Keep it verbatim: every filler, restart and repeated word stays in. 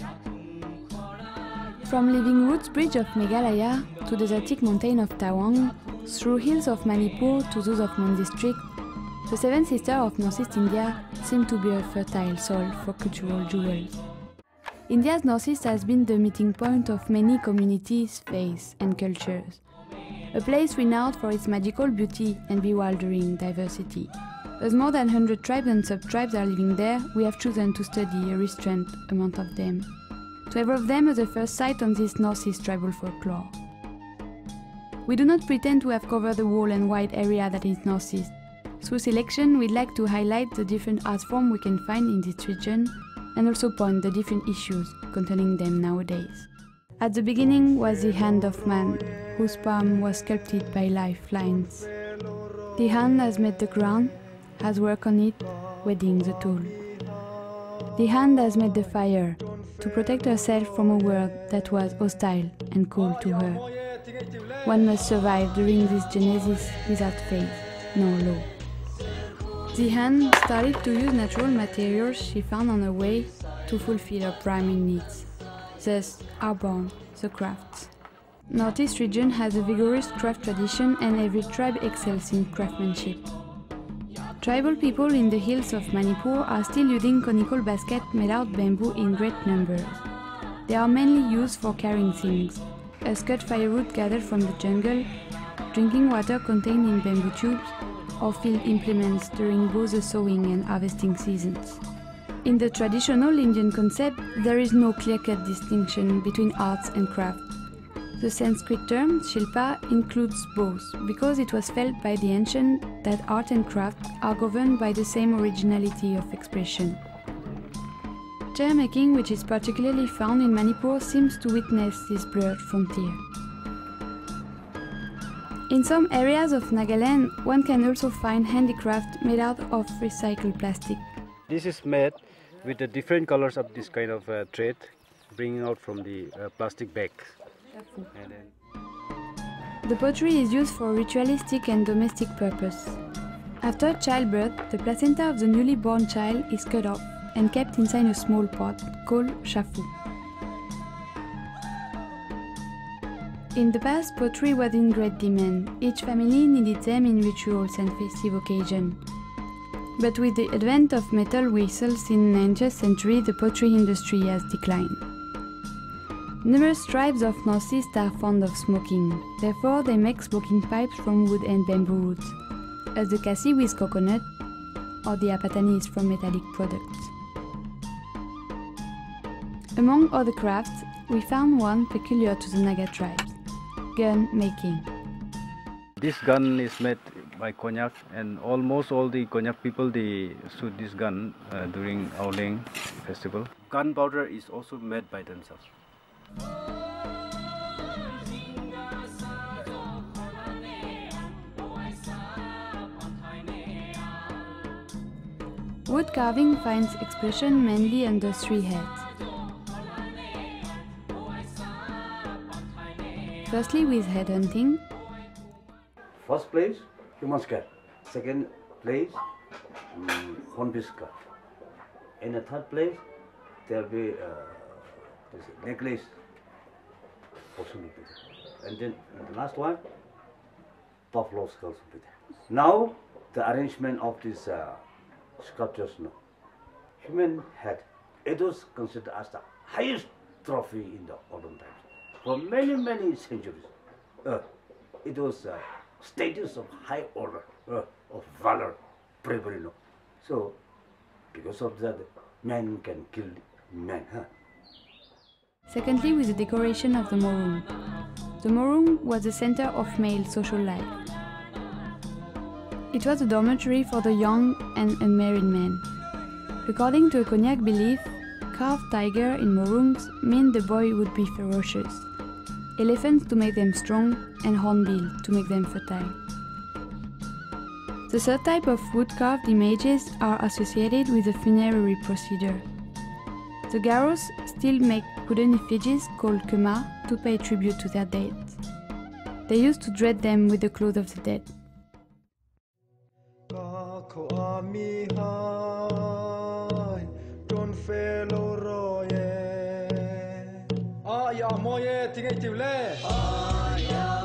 From Living Roots Bridge of Meghalaya to the desertic mountain of Tawang, through hills of Manipur to those of Mon District, the Seven Sisters of Northeast India seem to be a fertile soil for cultural jewels. India's Northeast has been the meeting point of many communities, faiths and cultures. A place renowned for its magical beauty and bewildering diversity. As more than one hundred tribes and sub-tribes are living there, we have chosen to study a restrained amount of them. Twelve of them are the first sight on this Northeast tribal folklore. We do not pretend to have covered the whole and wide area that is Northeast. Through selection, we'd like to highlight the different art forms we can find in this region and also point the different issues concerning them nowadays. At the beginning was the hand of man, whose palm was sculpted by lifelines. The hand has made the ground, has worked on it, wedding the tool. The hand has made the fire, to protect herself from a world that was hostile and cold to her. One must survive during this genesis without faith, no law. The hand started to use natural materials she found on her way to fulfill her primary needs. Thus are born the crafts. Northeast region has a vigorous craft tradition and every tribe excels in craftsmanship. Tribal people in the hills of Manipur are still using conical baskets made out of bamboo in great numbers. They are mainly used for carrying things, as cut firewood gathered from the jungle, drinking water contained in bamboo tubes, or field implements during both the sowing and harvesting seasons. In the traditional Indian concept, there is no clear-cut distinction between arts and crafts. The Sanskrit term Shilpa includes both, because it was felt by the ancient that art and craft are governed by the same originality of expression. Chair making, which is particularly found in Manipur, seems to witness this blurred frontier. In some areas of Nagaland, one can also find handicraft made out of recycled plastic. This is made with the different colors of this kind of uh, thread, bringing out from the uh, plastic bag. And then the pottery is used for ritualistic and domestic purpose. After childbirth, the placenta of the newly born child is cut off and kept inside a small pot called shafu. In the past, pottery was in great demand. Each family needed them in rituals and festive occasions. But with the advent of metal vessels in the nineteenth century, the pottery industry has declined. Numerous tribes of Northeast are fond of smoking, therefore they make smoking pipes from wood and bamboo roots, as the Kasi with coconut or the Apatani is from metallic products. Among other crafts, we found one peculiar to the Naga tribes, gun making. this gun is made by Konyak, and almost all the Konyak people they shoot this gun uh, during Auleng festival. Gunpowder is also made by themselves. Wood carving finds expression mainly under three heads. Firstly with head hunting. First place, human skull. Second place, um, hornbill skull. In the third place, there will be uh, necklace. And then the last one, buffalo skulls. Now, the arrangement of these uh, sculptures, no. Human head, it was considered as the highest trophy in the olden times. For many, many centuries, uh, it was a status of high order, uh, of valor, bravery. No. So, because of that, man can kill man. Huh? Secondly, with the decoration of the Morum. The Morum was the center of male social life. It was a dormitory for the young and unmarried men. According to a Konyak belief, carved tiger in Morums meant the boy would be ferocious, elephants to make them strong, and hornbill to make them fertile. The third type of wood-carved images are associated with the funerary procedure. The Garos still make wooden effigies called kema to pay tribute to their dead. They used to dread them with the clothes of the dead. ya moye tingai tiule